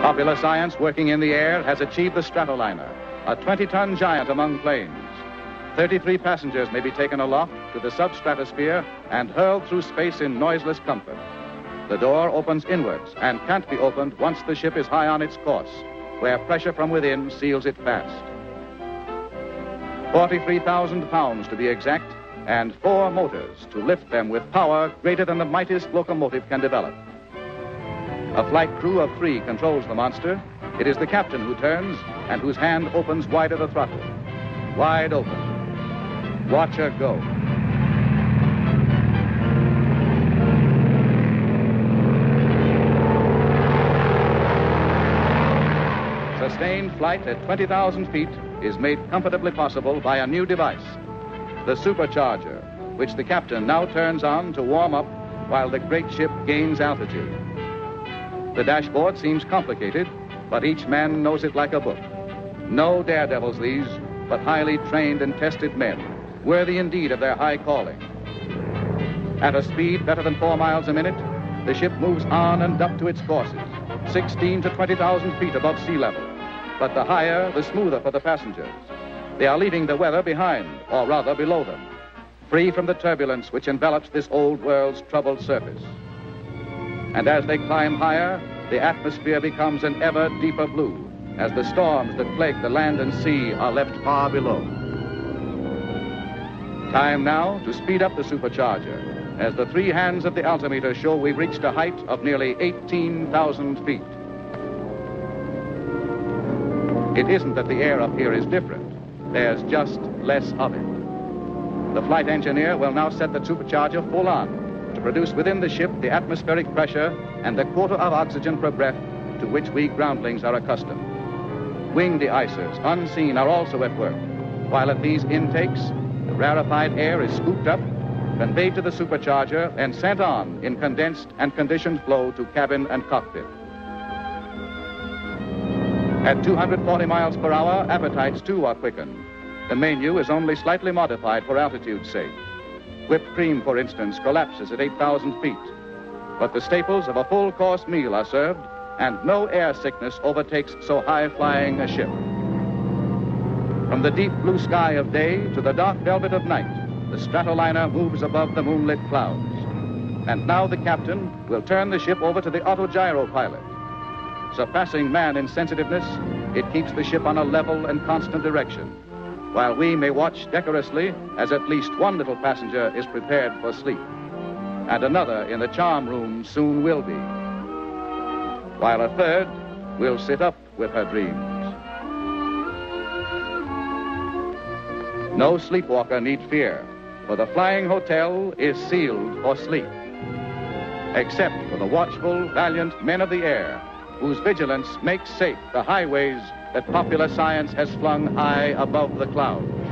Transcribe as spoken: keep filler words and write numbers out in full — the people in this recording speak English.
Popular science working in the air has achieved the Stratoliner, a twenty-ton giant among planes. thirty-three passengers may be taken aloft to the substratosphere and hurled through space in noiseless comfort. The door opens inwards and can't be opened once the ship is high on its course, where pressure from within seals it fast. forty-three thousand pounds to be exact, and four motors to lift them with power greater than the mightiest locomotive can develop. A flight crew of three controls the monster. It is the captain who turns and whose hand opens wider the throttle. Wide open. Watch her go. Sustained flight at twenty thousand feet is made comfortably possible by a new device, the supercharger, which the captain now turns on to warm up while the great ship gains altitude. The dashboard seems complicated, but each man knows it like a book. No daredevils these, but highly trained and tested men, worthy indeed of their high calling. At a speed better than four miles a minute, the ship moves on and up to its courses, sixteen to twenty thousand feet above sea level. But the higher, the smoother for the passengers. They are leaving the weather behind, or rather below them, free from the turbulence which envelops this old world's troubled surface. And as they climb higher, the atmosphere becomes an ever deeper blue, as the storms that plague the land and sea are left far below. Time now to speed up the supercharger, as the three hands of the altimeter show we've reached a height of nearly eighteen thousand feet. It isn't that the air up here is different. There's just less of it. The flight engineer will now set the supercharger full on to produce within the ship the atmospheric pressure and the quota of oxygen per breath to which we groundlings are accustomed. Wing de-icers, unseen, are also at work, while at these intakes, the rarefied air is scooped up, conveyed to the supercharger, and sent on in condensed and conditioned flow to cabin and cockpit. At two hundred forty miles per hour, appetites too are quickened. The menu is only slightly modified for altitude's sake. Whipped cream, for instance, collapses at eight thousand feet. But the staples of a full-course meal are served, and no air sickness overtakes so high-flying a ship. From the deep blue sky of day to the dark velvet of night, the Stratoliner moves above the moonlit clouds. And now the captain will turn the ship over to the autogyro pilot. Surpassing man in sensitiveness, it keeps the ship on a level and constant direction, while we may watch decorously as at least one little passenger is prepared for sleep, and another in the charm room soon will be, while a third will sit up with her dreams. No sleepwalker need fear, for the flying hotel is sealed for sleep, except for the watchful, valiant men of the air, whose vigilance makes safe the highways that popular science has flung high above the clouds.